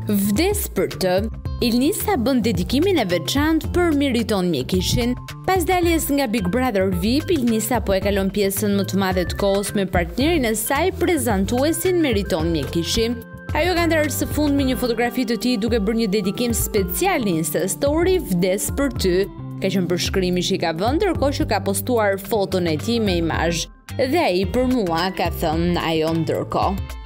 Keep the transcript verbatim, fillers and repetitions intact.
Vdes për të, Ilnisa bën dedikimin e veçantë për Miriton Mjekishin. Pas daljes nga Big Brother V I P, Ilnisa po e kalon pjesën më të madhe të kohës me partnerin e saj, prezantuesin Miriton Mjekishi. Ajo ka ndarë së fundmi një fotografi të tij duke bërë një dedikim special në Insta Story, vdes për ty. Ka qenë përshkrimi që i ka vënë, ndërkohë që ka postuar foton e tij me imazh. Dhe ai për mua ka thënë ajo ndërkohë.